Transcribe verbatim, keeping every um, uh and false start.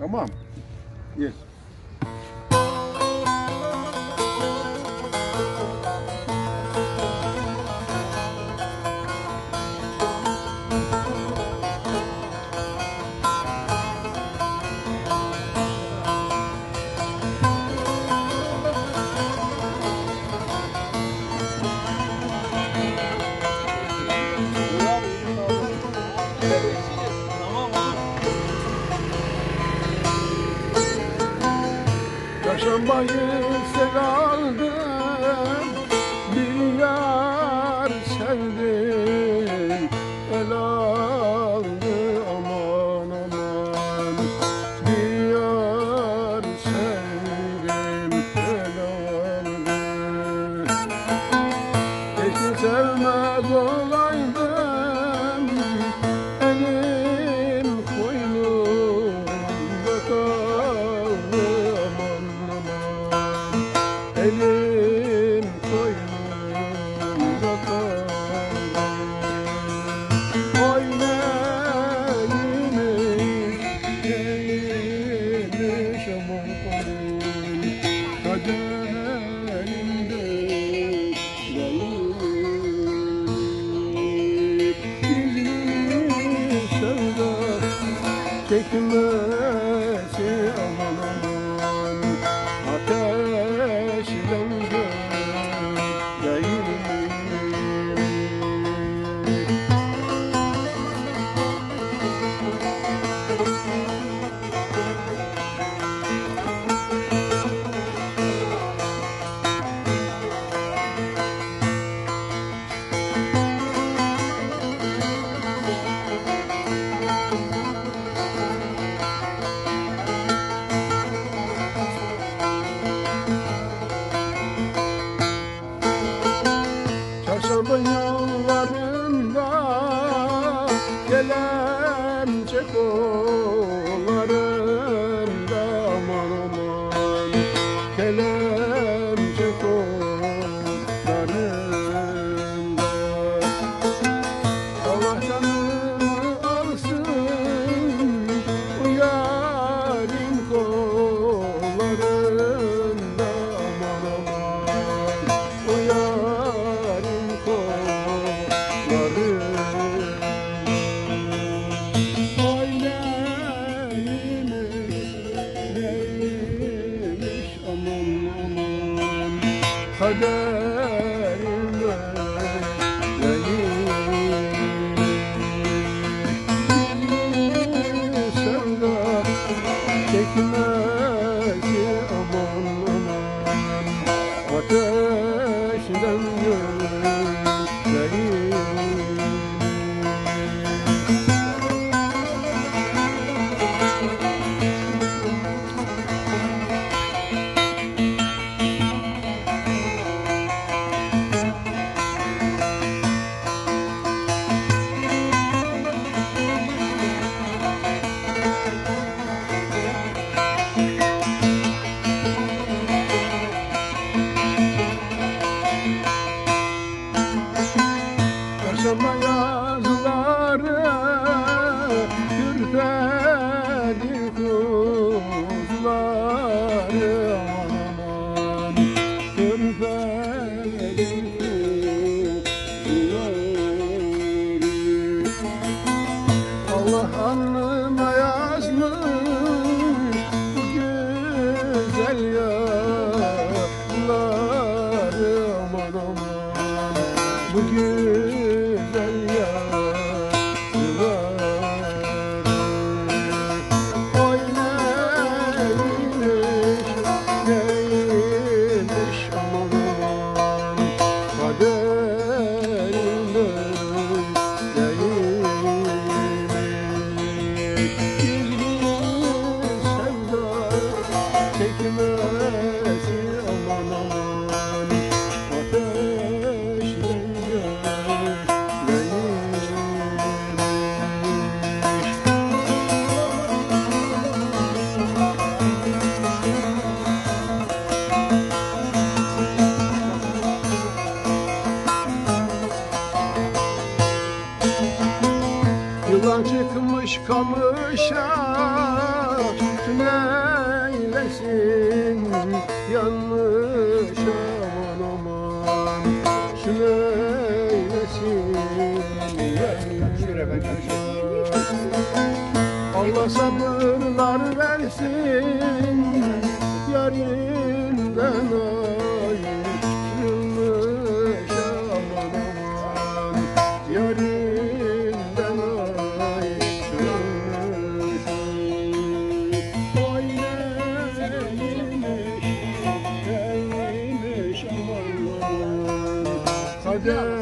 Tamam. Gel. Çarşambayı sel aldım, bir yar sevdim, el aldı aman aman. Bir yar sevdim, el aldı. Keşke sevmez olaydım, elim koynumda kaldı. Elim koynumda kaldı. Oy neymiş, neymiş aman aman. Kaderimde gelip gizli sevda çekmesi aman aman. Ateşden göğeyim. Çarşamba yollarında gelemce kollarında aman aman. Gelemce kollarında. Allah canımı alsın bu yarim kollarında aman aman. Bu yarim kollarında. Oy neymiş, neymiş aman aman. Kaderimde gizli sevda çekmesi aman aman. Ateşten göğeyim. Şuneylesin yanlış aman aman. Şuneylesin yanlış Allah sabırlar versin yarinden ayrılmış aman aman. Yarinden ayrılmış. Oy neymiş neymiş aman aman. Kader